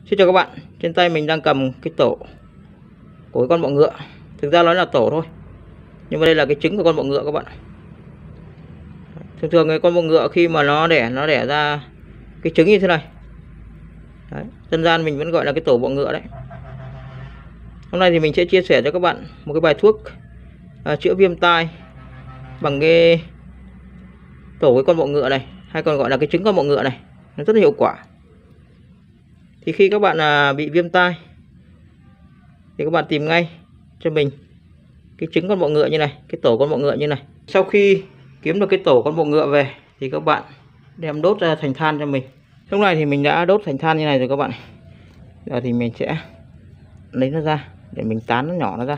Xin chào các bạn, trên tay mình đang cầm cái tổ của cái con bọ ngựa. Thực ra nó là tổ thôi, nhưng mà đây là cái trứng của con bọ ngựa các bạn. Thường thường cái con bọ ngựa khi mà nó đẻ ra cái trứng như thế này. Đấy, dân gian mình vẫn gọi là cái tổ bọ ngựa đấy. Hôm nay thì mình sẽ chia sẻ cho các bạn một cái bài thuốc chữa viêm tai bằng cái tổ cái con bọ ngựa này, hay còn gọi là cái trứng con bọ ngựa này. Nó rất là hiệu quả. Thì khi các bạn bị viêm tai thì các bạn tìm ngay cho mình cái trứng con bọ ngựa như này, cái tổ con bọ ngựa như này. Sau khi kiếm được cái tổ con bọ ngựa về thì các bạn đem đốt ra thành than cho mình. Lúc này thì mình đã đốt thành than như này rồi các bạn. Giờ thì mình sẽ lấy nó ra để mình tán nó nhỏ nó ra.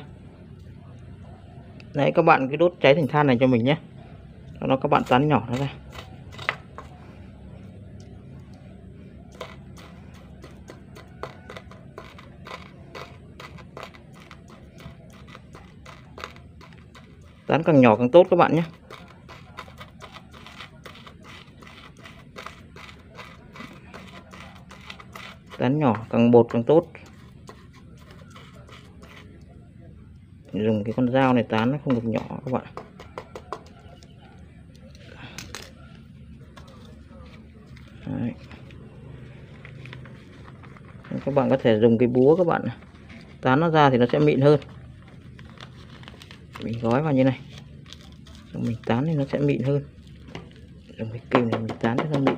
Đấy, các bạn cứ đốt cháy thành than này cho mình nhé. Sau đó các bạn tán nhỏ nó ra. Tán càng nhỏ càng tốt các bạn nhé. Tán nhỏ càng bột càng tốt. Dùng cái con dao này tán nó không được nhỏ các bạn. Đấy. Các bạn có thể dùng cái búa các bạn tán nó ra thì nó sẽ mịn hơn. Mình gói vào như này, rồi mình tán thì nó sẽ mịn hơn. Dùng cái kìm này mình tán cho nó mịn.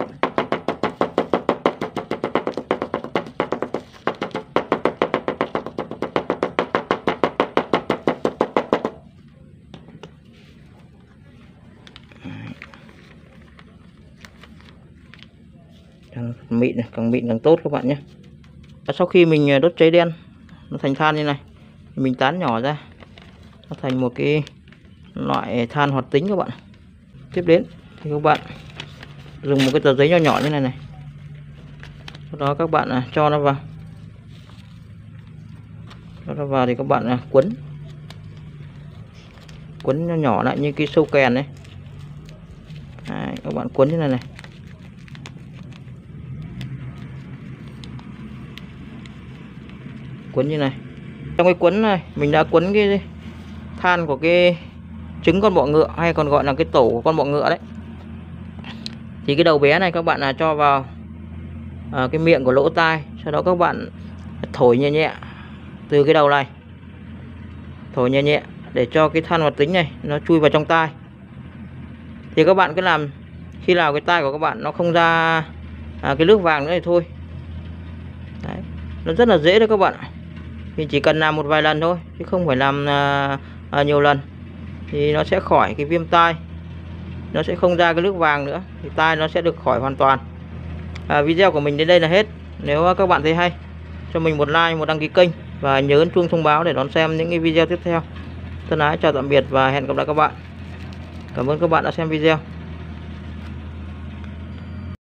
Mịn này, càng mịn càng tốt các bạn nhé. Sau khi mình đốt cháy đen nó thành than như này thì mình tán nhỏ ra, nó thành một cái loại than hoạt tính các bạn. Tiếp đến thì các bạn dùng một cái tờ giấy nhỏ nhỏ như này này, sau đó các bạn cho nó vào. Cho nó vào thì các bạn quấn nhỏ nhỏ lại như cái sâu kèn đấy. Đấy, các bạn quấn như này này. Quấn như này. Trong cái quấn này mình đã quấn cái than của cái trứng con bọ ngựa, hay còn gọi là cái tổ của con bọ ngựa đấy. Thì cái đầu bé này các bạn cho vào cái miệng của lỗ tai, sau đó các bạn thổi nhẹ nhẹ từ cái đầu này, thổi nhẹ nhẹ để cho cái than hoạt tính này nó chui vào trong tai. Thì các bạn cứ làm khi nào cái tai của các bạn nó không ra cái nước vàng nữa thì thôi. Đấy, nó rất là dễ đấy các bạn. Thì chỉ cần làm một vài lần thôi, chứ không phải làm nhiều lần, thì nó sẽ khỏi cái viêm tai, nó sẽ không ra cái nước vàng nữa, thì tai nó sẽ được khỏi hoàn toàn. Video của mình đến đây là hết. Nếu các bạn thấy hay, cho mình một like, một đăng ký kênh và nhớ ấn chuông thông báo để đón xem những cái video tiếp theo. Thân ái chào tạm biệt và hẹn gặp lại các bạn. Cảm ơn các bạn đã xem video.